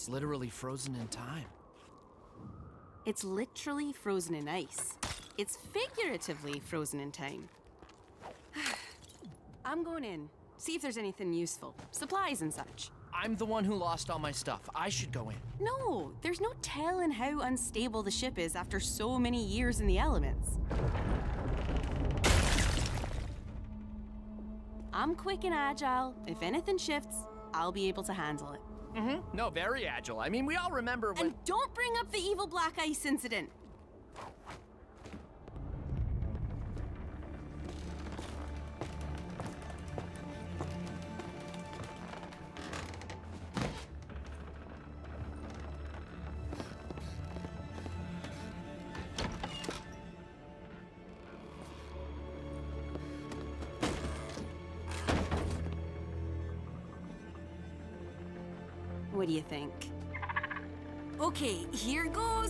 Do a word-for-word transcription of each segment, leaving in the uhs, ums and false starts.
It's literally frozen in time. It's literally frozen in ice. It's figuratively frozen in time. I'm going in. See if there's anything useful. Supplies and such. I'm the one who lost all my stuff. I should go in. No, there's no telling how unstable the ship is after so many years in the elements. I'm quick and agile. If anything shifts, I'll be able to handle it. Mm-hmm. No, very agile. I mean, we all remember when... And don't bring up the evil black ice incident. What do you think? Okay, here goes.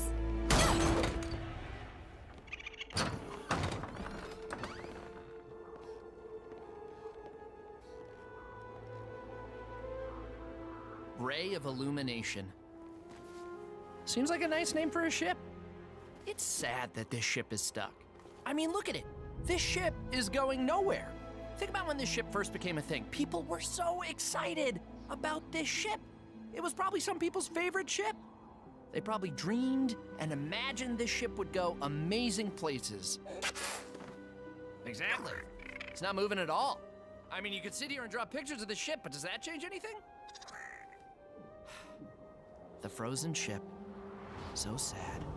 Ray of Illumination. Seems like a nice name for a ship. It's sad that this ship is stuck. I mean, look at it. This ship is going nowhere. Think about when this ship first became a thing. People were so excited about this ship. It was probably some people's favorite ship. They probably dreamed and imagined this ship would go amazing places. Exactly. It's not moving at all. I mean, you could sit here and draw pictures of the ship, but does that change anything? The frozen ship. So sad.